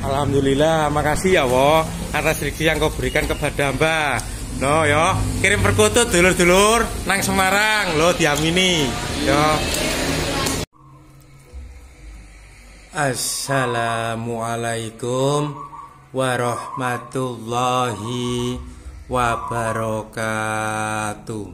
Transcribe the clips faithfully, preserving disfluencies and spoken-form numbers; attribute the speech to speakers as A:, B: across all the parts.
A: Alhamdulillah, makasih ya wo atas rezeki yang kau berikan kepada Mbak. No yo, kirim perkutut dulur-dulur nang Semarang lo diamini. Yo. Assalamualaikum warahmatullahi wabarakatuh.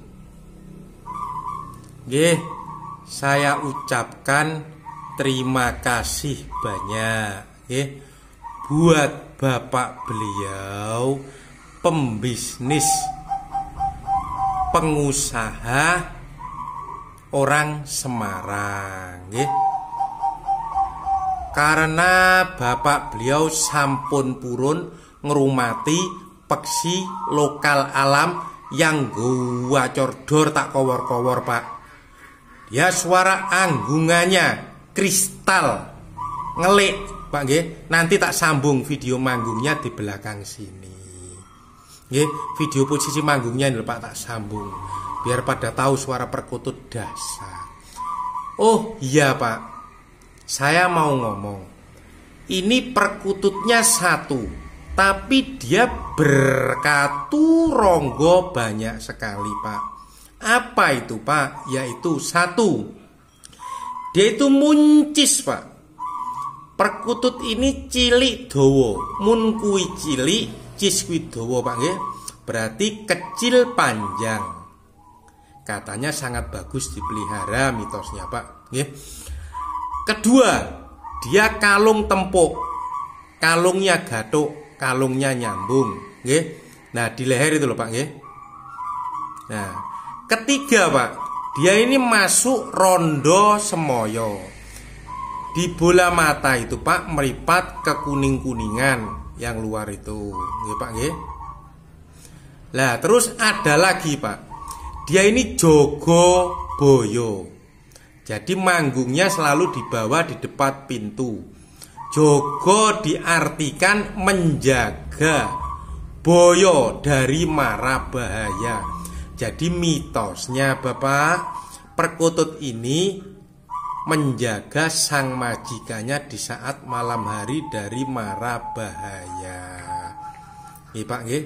A: Nggih, saya ucapkan terima kasih banyak nggih buat bapak beliau, pembisnis, pengusaha orang Semarang nggih. Karena bapak beliau sampun purun ngrumati peksi lokal alam yang gua cordor tak kowor-kowor Pak. Ya suara anggungannya kristal ngelik Pak nggih. Nanti tak sambung video manggungnya di belakang sini. Nggih, video posisi manggungnya ini Pak tak sambung biar pada tahu suara perkutut dasar. Oh iya Pak, saya mau ngomong, ini perkututnya satu, tapi dia berkatu ronggo banyak sekali Pak. Apa itu Pak? Yaitu satu, dia itu muncis Pak. Perkutut ini cilik dowo, mun kui cilik, cis kui dowo Pak nggih. Berarti kecil panjang. Katanya sangat bagus dipelihara mitosnya Pak nggih. Kedua, dia kalung tempuk. Kalungnya gatuk, kalungnya nyambung, nggih. Nah, di leher itu loh Pak nggih. Nah, ketiga Pak, dia ini masuk rondo semoyo. Di bola mata itu Pak meripat ke kuning-kuningan yang luar itu, nggih Pak nggih. Lah, terus ada lagi Pak. Dia ini jogo boyo. Jadi manggungnya selalu dibawa di depan pintu. Jogo diartikan menjaga, boyo dari mara bahaya. Jadi mitosnya Bapak, perkutut ini menjaga sang majikannya di saat malam hari dari mara bahaya. Nggih Pak nggih.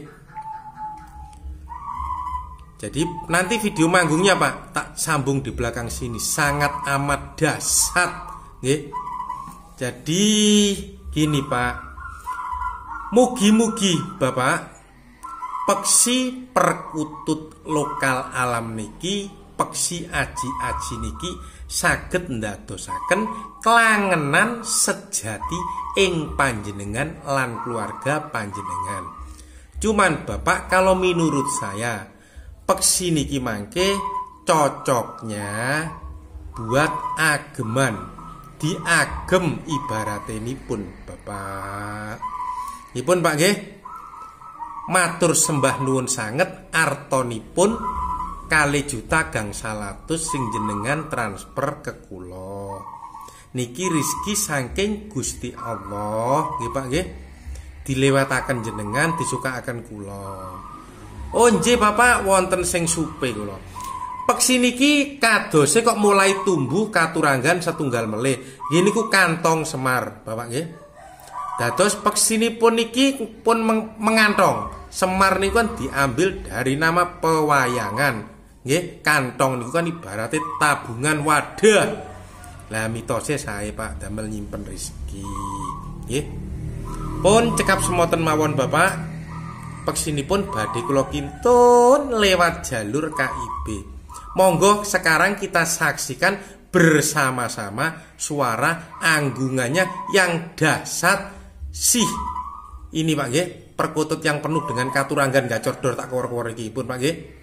A: Jadi nanti video manggungnya Pak tak sambung di belakang sini, sangat amat dahsyat nggih. Jadi gini Pak, mugi-mugi Bapak peksi perkutut lokal alam niki, peksi aji-aji niki saged ndadosaken kelangenan sejati ing panjenengan lan keluarga panjenengan. Cuman Bapak, kalau menurut saya peksi niki mangke cocoknya buat ageman, diagem ibaratenipun Bapak. Nipun Pak nggih. Matur sembah nuwun sanget artonipun kalih juta gangsal atus sing jenengan transfer ke kula. Niki rezeki saking Gusti Allah, nggih Pak nggih. Dilewataken jenengan, disukakaken kula. Oh nggih Bapak, wonten sing supe kula. Peksi niki kadose kok mulai tumbuh katuranggan setunggal melih. Nggih niku kantong semar, Bapak nggih. Dados peksinipun niki pun mengantong. Semar niku kan diambil dari nama pewayangan. Nggih, kantong niku kan ibaratnya tabungan wadah. Lah mitose sae Pak damel nyimpen rezeki. Nggih. Pun cekap semoten mawon Bapak. Peksinipun badhe kula kintun lewat jalur K I B. Monggo sekarang kita saksikan bersama-sama suara anggungannya yang dahsyat sih. Ini Pak nggih, perkutut yang penuh dengan katuranggan gacor dor tak kor-kor iki pun Pak nggih.